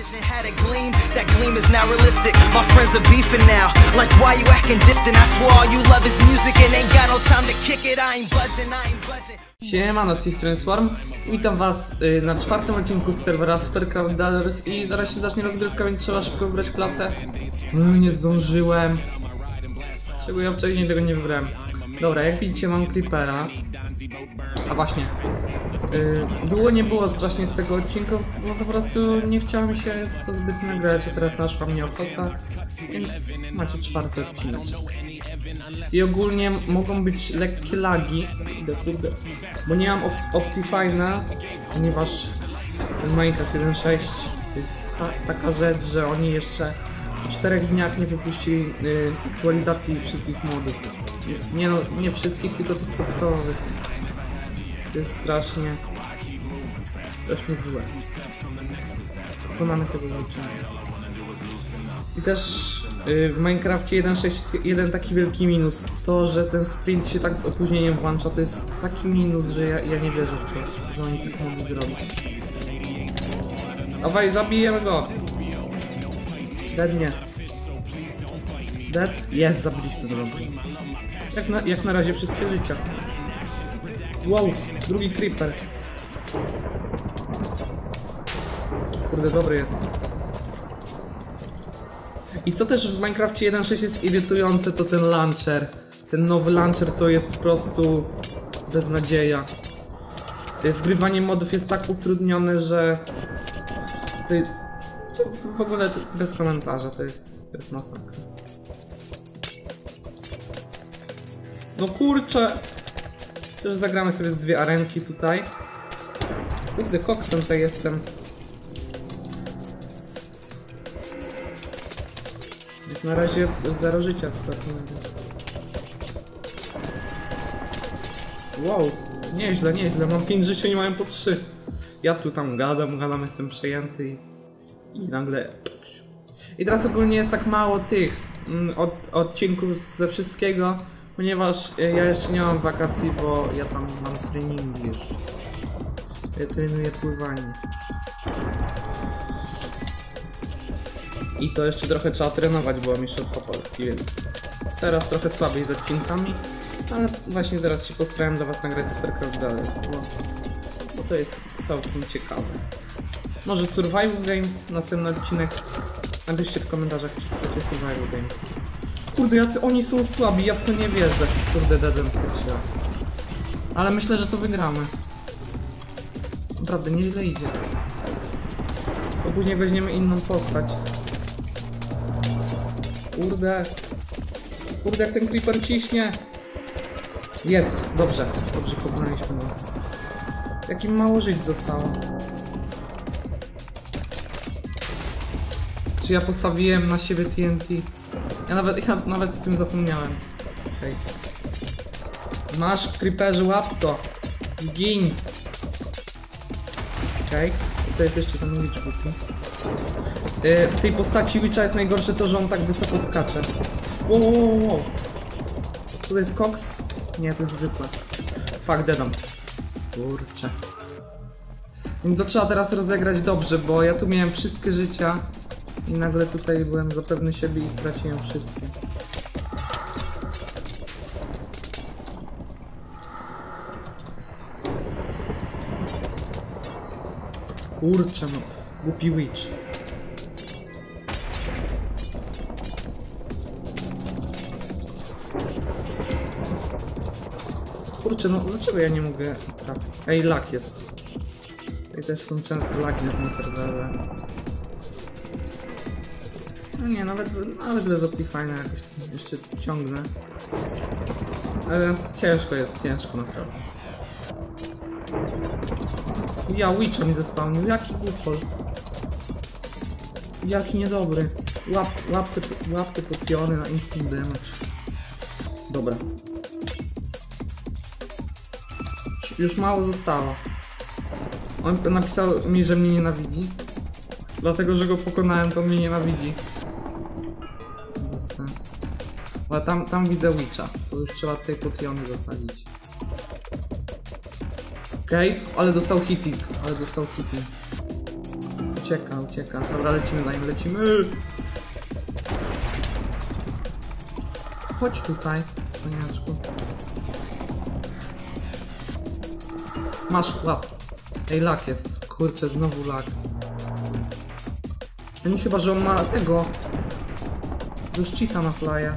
vision had a gleam, that gleam is now realistic. My friends are beefing now, like why you acting distant? I swear all you love is music and ain't got no time to kick it. I ain't budging. Siemano, z tej strony Swarm. Witam was na czwartym odcinku z serwera SuperCrowdDullers i zaraz się zacznie rozgrywka, więc trzeba szybko wybrać klasę. No nie zdążyłem. Czego ja wcześniej tego nie wybrałem. Dobra, jak widzicie mam Creepera. A właśnie, długo nie było strasznie z tego odcinku, bo po prostu nie chciałem mi się w to zbyt nagrać, a teraz naszła mnie ochota, więc macie czwarty odcinek. I ogólnie mogą być lekkie lagi, bo nie mam Optifine'a, ponieważ Minecraft 1.6 to jest taka rzecz, że oni jeszcze w 4 dniach nie wypuścili aktualizacji wszystkich modów. Nie wszystkich, tylko tych podstawowych. To jest strasznie złe. Wykonamy tego wyliczenia. I też w Minecrafcie 1.6 jest jeden taki wielki minus. To, że ten sprint się tak z opóźnieniem włącza, to jest taki minus, że ja nie wierzę w to, że oni tak mogli zrobić. Dawaj, zabijemy go! Dead nie. Dead? Jest, zabiliśmy go dobrze. Jak na razie wszystkie życia. Wow, drugi creeper. Kurde, dobry jest. I co też w Minecrafcie 1.6 jest irytujące, to ten launcher. Ten nowy launcher to jest po prostu beznadzieja. Wgrywanie modów jest tak utrudnione, że w ogóle bez komentarza, to jest masakra. No kurczę! Też zagramy sobie z 2 arenki tutaj. Kurde, koksem tutaj jestem. Na razie 0 życia straconego. Wow, nieźle, mam 5 życia, nie mają po 3. Ja tu tam gadam, jestem przejęty i nagle... I teraz ogólnie jest tak mało tych odcinków ze wszystkiego, ponieważ ja jeszcze nie mam wakacji, bo ja tam mam treningi jeszcze. Ja trenuję pływanie. I to jeszcze trochę trzeba trenować, bo mam Mistrzostwa Polski, więc teraz trochę słabiej z odcinkami, ale właśnie teraz się postarałem dla was nagrać SuperCrowdDullers, bo to jest całkiem ciekawe. Może Survival Games, następny odcinek. Napiszcie w komentarzach, czy chcecie Survival Games. Kurde, jacy oni są słabi, ja w to nie wierzę. Kurde, deadem pierwszy raz. Ale myślę, że to wygramy. Naprawdę, nieźle idzie. Bo później weźmiemy inną postać. Kurde, jak ten creeper ciśnie. Jest, dobrze pokonaliśmy go. Jakim mało żyć zostało. Czy ja postawiłem na siebie TNT? Ja nawet o tym zapomniałem. Okay. Masz, creeperze, łap to. Zgiń. Okej, to jest jeszcze ten Witch głupi. W tej postaci Witcha jest najgorsze to, że on tak wysoko skacze. Wow. To jest koks? Nie, to jest zwykłe. Fuck, deadam. Kurczę. To trzeba teraz rozegrać dobrze, bo ja tu miałem wszystkie życia i nagle tutaj byłem za pewny siebie i straciłem wszystkie. Kurczę no, głupi Witch. Kurczę, no dlaczego ja nie mogę trafić? Ej, lag jest. I też są często lagi na tym serwerze. No nie, nawet bez Optifine'a jakoś jeszcze ciągnę. Ale ciężko naprawdę. Ja Witcha mi zespałnił, jaki głupol. Jaki niedobry. Łap te potiony na instant damage. Dobra. Już mało zostało. On napisał mi, że mnie nienawidzi. Dlatego, że go pokonałem, to on mnie nienawidzi. Bez sensu. Ale tam widzę Witcha. To już trzeba tej potiony zasadzić. Okej, ale dostał hitting. Ucieka, ucieka. Dobra, lecimy za nim, lecimy. Chodź tutaj, cwaniaczku. Masz łap. Ej, lag jest. Kurczę, znowu lag. No nie, chyba, że on ma tego. Już cheata na flya.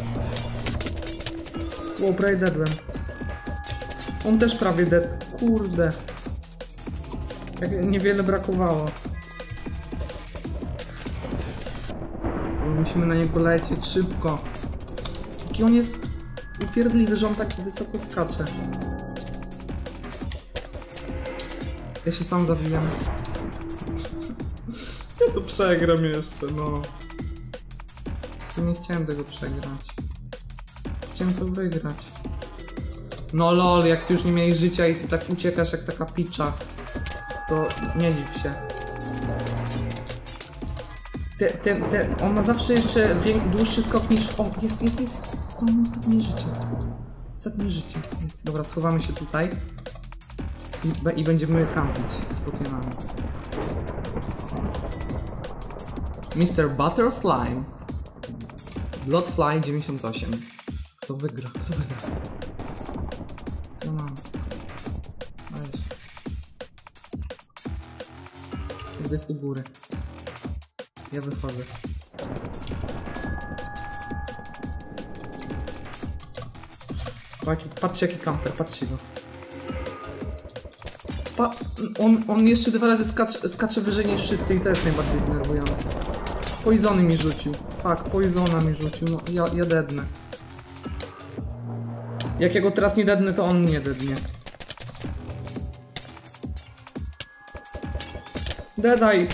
Wow, prawie deadłem. On też prawie dead. Kurde. Jak niewiele brakowało. To musimy na niego lecieć szybko. Jaki on jest upierdliwy, że on tak wysoko skacze. Ja się sam zabijam. Ja to przegram jeszcze, no. Ja nie chciałem tego przegrać. Chciałem to wygrać. No lol, jak ty już nie miałeś życia i ty tak uciekasz jak taka picza, to nie dziw się. On ma zawsze jeszcze dłuższy skok niż... O, jest. To mam ostatnie życie. Ostatnie życie. Jest. Dobra, schowamy się tutaj. I będziemy kampić z Pokémonami. Mr. Butter Slime. Bloodfly 98. Kto wygra? Kto wygra? No mam. Gdzie jest u góry? Ja wychodzę. Patrzcie jaki kamper, patrzcie go. On jeszcze 2 razy skacze wyżej niż wszyscy i to jest najbardziej denerwujące. Poisony mi rzucił. Fuck, poisona mi rzucił. No ja dednę. Jak ja go teraz nie dednę, to on mnie dednie. Dedaj!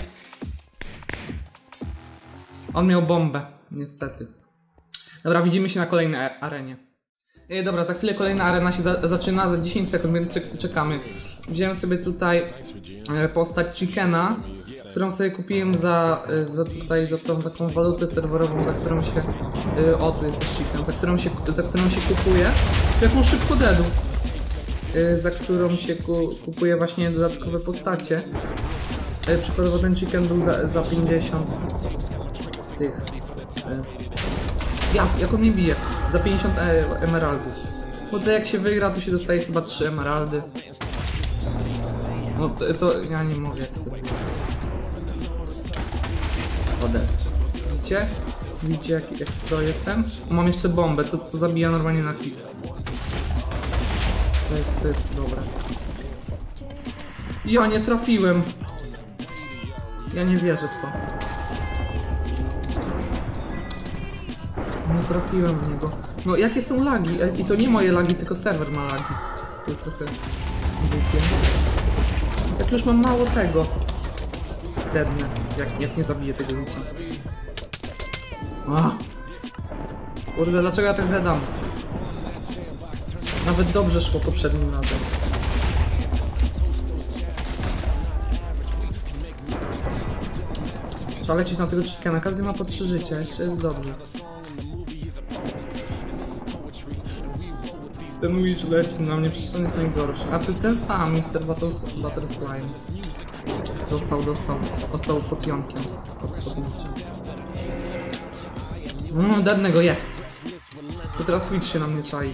On miał bombę, niestety. Dobra, widzimy się na kolejnej arenie. Dobra, za chwilę kolejna arena się zaczyna, za 10 sekund, więc czekamy. Wziąłem sobie tutaj postać Chickena, którą sobie kupiłem za tą taką walutę serwerową, za którą się... o, tu jest też Chicken, za którą się kupuje. Jaką szybko dedu. Za którą się kupuje właśnie dodatkowe postacie. Przykładowo ten Chicken był za 50 tych... Jak on mnie bije? Za 50 emeraldów. Bo to jak się wygra, to się dostaje chyba 3 emeraldy. No to ja nie mogę. Widzicie? Widzicie jaki to jestem? Mam jeszcze bombę, to zabija normalnie na hit. To jest dobre. Ja nie trafiłem. Ja nie wierzę w to. Nie trafiłem w niego. No jakie są lagi? I to nie moje lagi, tylko serwer ma lagi. To jest trochę głupie. Jak już mam mało tego. Dednę, jak nie zabiję tego ludzi. Kurde, dlaczego ja tak dedam? Nawet dobrze szło poprzednim razem. Trzeba lecieć na tego Chickena. Każdy ma po 3 życia, jeszcze jest dobrze. Ten Witch leci na mnie, przecież on jest najgorszy. A tu ten sam, Mr. Butter Slime. Dostał potionkiem. Dadnego jest. To teraz Witch się na mnie czai.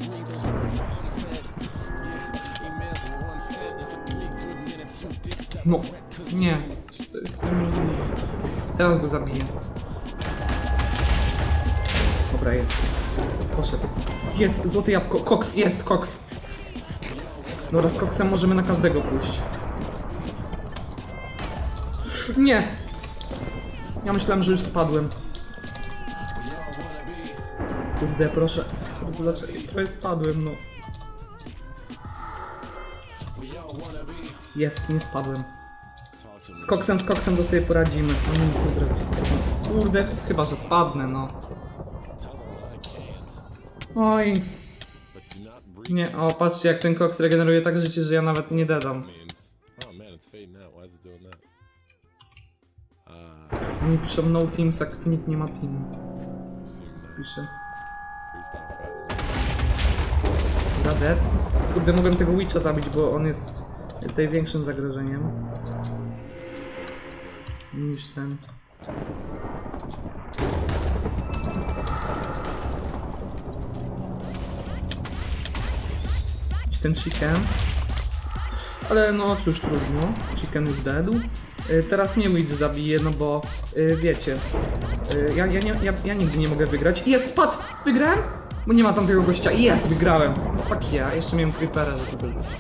No, nie. To jest niemożliwe. Teraz go zabiję. Dobra, jest. Poszedł. Jest, złote jabłko. Koks, jest, koks. Dobra, z koksem możemy na każdego pójść. Nie! Ja myślałem, że już spadłem. Kurde, proszę. Kurde, dlaczego? Prawie spadłem, no. Jest, nie spadłem. Z koksem to sobie poradzimy. On nic nie zrobi. Kurde, chyba, że spadnę, no. Oj. Nie, o, patrzcie jak ten koks regeneruje tak życie, że ja nawet nie dedam. Oni piszą no teams, jak nikt nie ma team. Pisze. Dead. Kurde, mogłem tego Witcha zabić, bo on jest tutaj większym zagrożeniem. niż ten. Niż ten chicken. Ale no cóż, trudno. Chicken is dead. Teraz mnie Witch zabije, no bo wiecie. Ja nigdy nie mogę wygrać. Jest, spadł! Wygrałem? Bo nie ma tam tego gościa. Jest, wygrałem! Fuck ja, jeszcze miałem creepera, żeby to wyrzucić.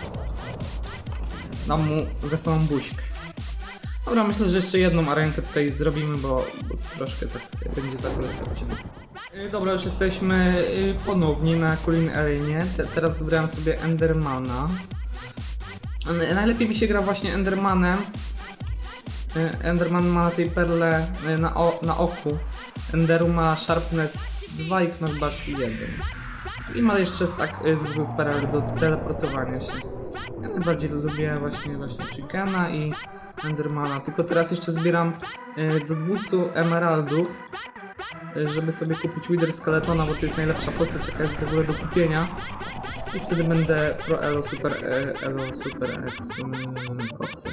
Dam mu wesołą buźkę. Dobra, myślę, że jeszcze jedną arenkę tutaj zrobimy, bo troszkę tak będzie zakończony odcinek. Dobra, już jesteśmy ponownie na Culling Arenie. Teraz wybrałem sobie Endermana. Najlepiej mi się gra właśnie Endermanem. Enderman ma tej perle na oku. Enderu ma Sharpness 2 i Knockback 1. I ma jeszcze stack zwykłych perel do teleportowania się. Ja najbardziej lubię właśnie Chickena i Endermana. Tylko teraz jeszcze zbieram do 200 emeraldów, żeby sobie kupić Wither Skeletona, bo to jest najlepsza postać, jaka jest w ogóle do kupienia. I wtedy będę pro elo super X koksem.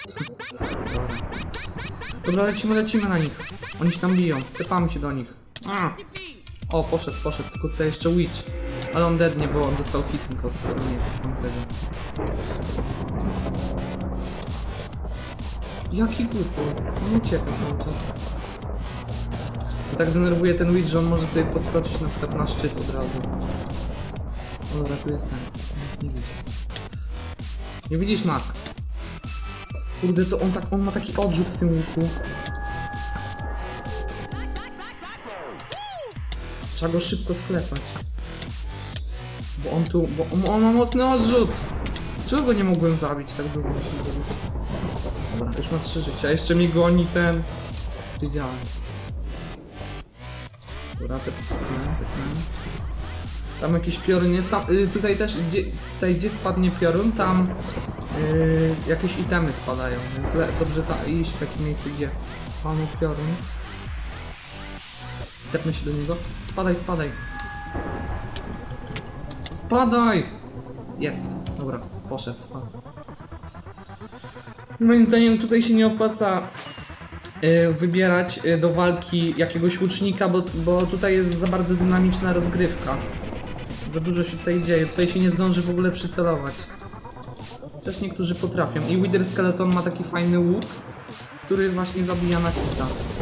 Dobra, lecimy na nich. Oni się tam biją, tepamy się do nich. O, poszedł, tylko tutaj jeszcze Witch. Ale on deadnie, bo on dostał hit po prostu, nie tamtego. Jaki głupot, on ucieka cały czas. Tak denerwuje ten Witch, że on może sobie podskoczyć na przykład na szczyt od razu. O, dobra, tu jest ten. Nic nie widzi. Nie widzisz nas? Kurde, to on ma taki odrzut w tym łuku. Trzeba go szybko sklepać. Bo on ma mocny odrzut. Czego go nie mogłem zabić? Tak długo muszę zrobić. Dobra, już ma 3 życia. Jeszcze mi goni ten... Widziałem. Dobra, tam jakiś piorun jest, tam, tutaj też, gdzie spadnie piorun, tam jakieś itemy spadają, więc dobrze iść w takie miejsce, gdzie padł piorun. Tepnę się do niego. Spadaj! Spadaj! Jest, dobra, poszedł, spadł. Moim zdaniem tutaj się nie opłaca wybierać do walki jakiegoś łucznika, bo tutaj jest za bardzo dynamiczna rozgrywka. Za dużo się tutaj dzieje, tutaj się nie zdąży w ogóle przycelować. Też niektórzy potrafią. I Wither Skeleton ma taki fajny łuk, który właśnie zabija na hita.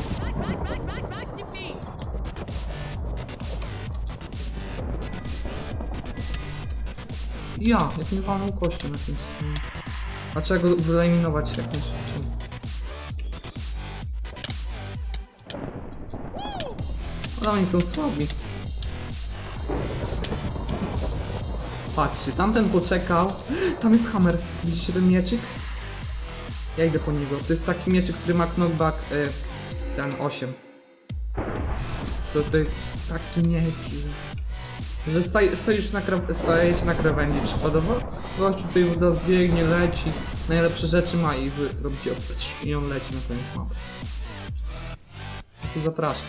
Jak mi walną kości na tym stronie. A trzeba go wyeliminować jak najszybciej. Ale oni są słabi. Patrzcie, tamten poczekał. Tam jest hammer. Widzicie ten mieczyk? Ja idę po niego. To jest taki mieczyk, który ma knockback ten 8. To jest taki miecz, że stajecie na krawędzi przykładowo. Gościu tutaj biegnie, leci. Najlepsze rzeczy ma i wy robicie i on leci na koniec mapy. Tu zapraszam.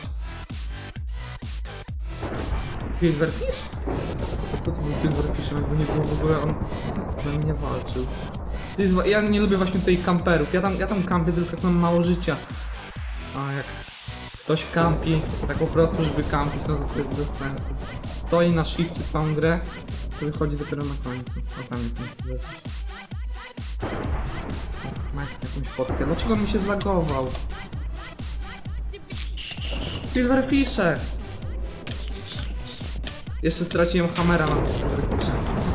Silverfish? To był Silverfish, bo nie było w ogóle, on ze mnie walczył. Ja nie lubię właśnie tutaj kamperów, ja tam kampię, tylko jak mam mało życia. A jak ktoś kampi, tak po prostu żeby kampić, no to jest bez sensu. Stoi na shifcie całą grę, to wychodzi dopiero na końcu. O, tam jest ten Silverfish. Ma jakąś potkę, dlaczego mi się zlagował? Silverfishe! Jeszcze straciłem hammera na tym Silverfishe.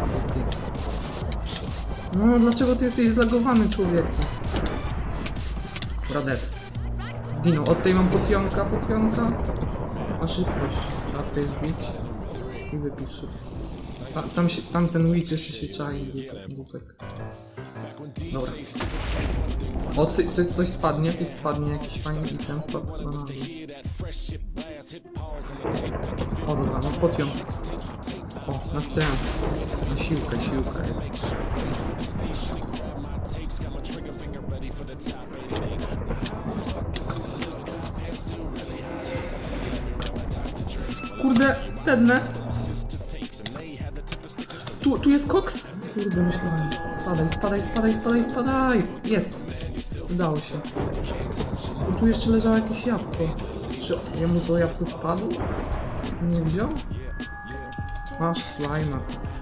No, dlaczego ty jesteś zlagowany, człowieku? Dobra, dead. Zginął. Od tej mam potionka. Ma szybkość. Trzeba tutaj zbić. I wypić szybko. Tam ten witch jeszcze się czai. Głupek. Dobra. O, coś spadnie, jakiś fajny item spadł na dół. O, dobra, no potion. O, na stręt. Na siłkę jest. Kurde, tedne. Tu jest koks? Kurde, myślałem. Spadaj. Jest. Udało się. tu jeszcze leżało jakieś jabłko. Czy jemu to jabłko spadło? Nie wziął? Masz slajma.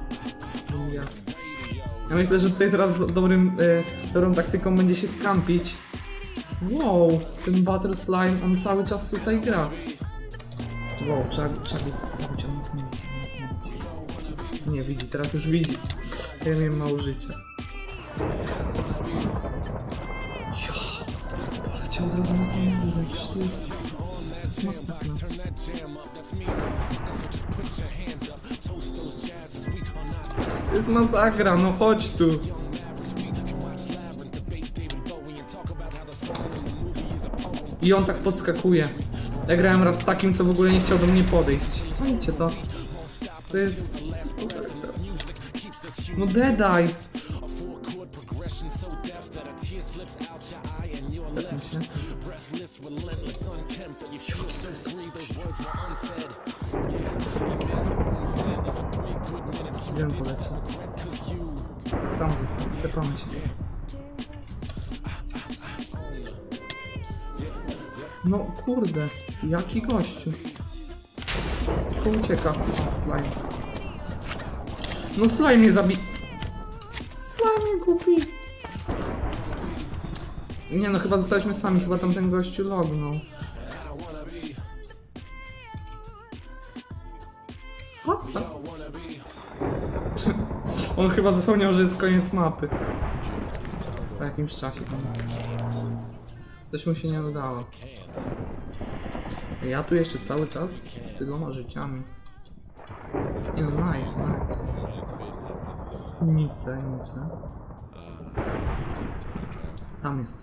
Ja myślę, że tutaj teraz dobrą taktyką będzie się skampić. Wow, ten Butter Slime, on cały czas tutaj gra. Wow, trzeba go zabić, on nas nie widzi, Nie widzi, teraz już widzi. Ja miałem mało życia. Leciał od razu na samą górę, przecież to jest masakra. To jest masakra, no chodź tu. I on tak podskakuje. Ja grałem raz z takim, co w ogóle nie chciał do mnie podejść. Widzicie to? To jest... No dedaj! Zepnij się. Gdzie on poleci? Tam został, tepamy się. No kurde, jaki gościu. Tylko ucieka. Slime. No slime mnie zabi... Slime mnie kupi. Nie no, chyba zostaliśmy sami, chyba tamten gościu lognął. Spaca. On chyba zapomniał, że jest koniec mapy. Po jakimś czasie. Coś mu się nie udało. Ja tu jeszcze cały czas z tyloma życiami. Nie no, nice. Nice. Tam jest.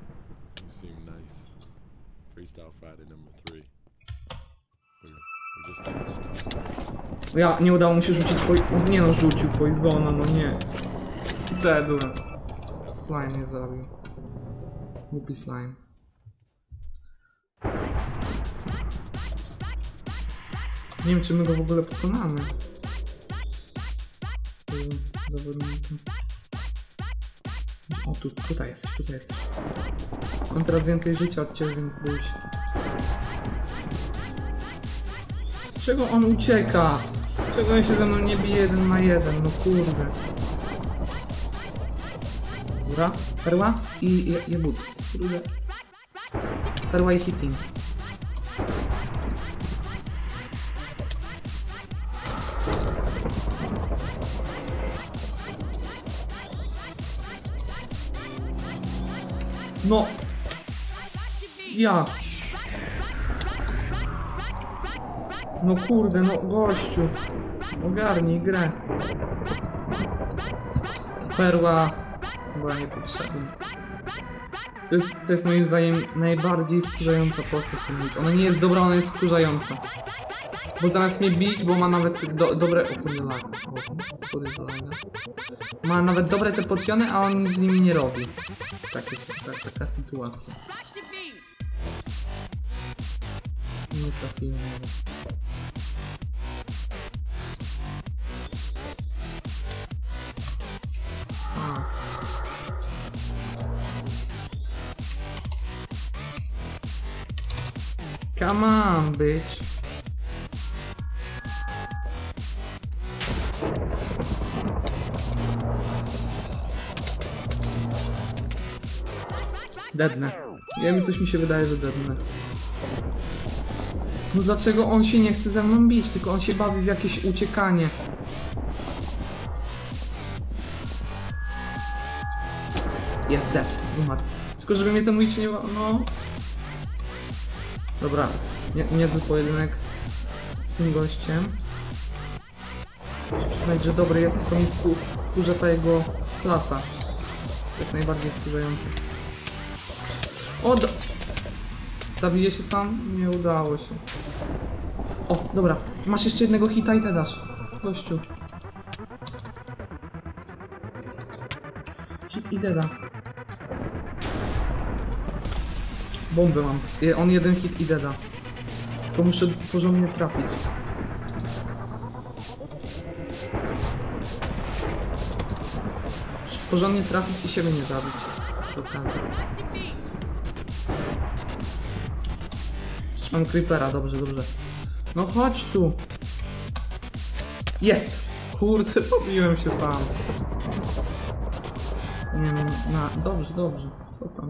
Ja, nie udało mu się rzucić nie no, rzucił poisona, no nie. Dedłem. Slime mnie zabił. Głupi slime. Nie wiem, czy my go w ogóle pokonamy. Zawodnikiem. O, tutaj jesteś. Mam teraz więcej życia od ciebie, więc bój się. Czego on ucieka? Czego on się ze mną nie bije 1 na 1? No kurde. Dobra, perła i jebut. Kurde. Perła i hitting. No. Ja. No kurde, no gościu. Ogarnij grę. Perła była niepotrzebna. To jest moim zdaniem najbardziej wkurzająca postać w tym bić. Ona nie jest dobra, ona jest wkurzająca. Bo zamiast mnie bić, bo ma nawet dobre... O kurde, ma nawet dobre te potiony, a on z nimi nie robi. Taka sytuacja. Nie trafiłem nawet. Come on, bitch. Deadnę. Ja mi coś mi się wydaje, że deadnę. No dlaczego on się nie chce ze mną bić, tylko on się bawi w jakieś uciekanie. Jest dead. Umarł. Tylko żeby mnie ten witch nie... No... Dobra. Niezły pojedynek z tym gościem. Muszę przyznać, że dobry jest, tylko mi wkurza ta jego klasa. To jest najbardziej wkurzające. Zabiję się sam? Nie udało się. O, dobra. Masz jeszcze jednego hita i te dasz. Gościu. Hit i deda. Bombę mam. On jeden hit i deda. Tylko muszę porządnie trafić. Muszę porządnie trafić i siebie nie zabić. Przy okazji. Mam creepera, dobrze, dobrze. No chodź tu. Jest! Kurde, zabiłem się sam. Nie wiem, dobrze, dobrze. Co tam?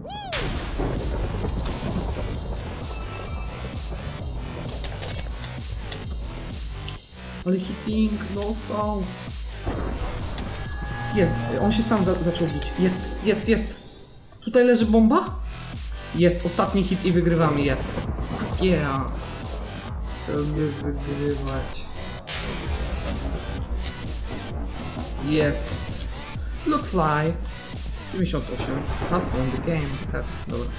Ale hitting dostał. Jest, on się sam zaczął bić. Jest. Tutaj leży bomba? Jest, ostatni hit i wygrywamy, jest. Yeah. Lubię wygrywać. Jest. Look fly. 98. Last won the game. Dobra.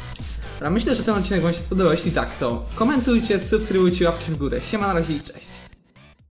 Myślę, że ten odcinek wam się spodobał. Jeśli tak, to komentujcie, subskrybujcie, łapki w górę. Siema, na razie i cześć.